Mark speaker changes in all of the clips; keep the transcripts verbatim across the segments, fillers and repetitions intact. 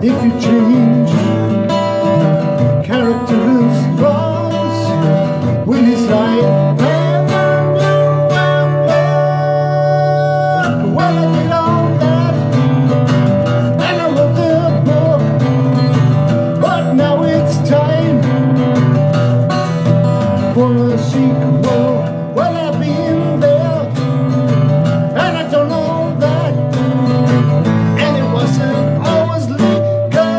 Speaker 1: if you change characters, flaws, will his life ever new and more? Well, I did all that, and I wrote the book, but now it's time for a sequel. Well, I've been there, and I don't know that, and it wasn't always legal.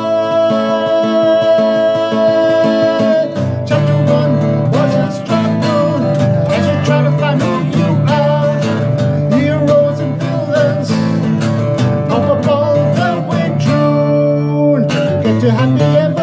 Speaker 1: Chapter one was a struggle as you try to find who you are. Heroes and villains up above the way through to get to happy ever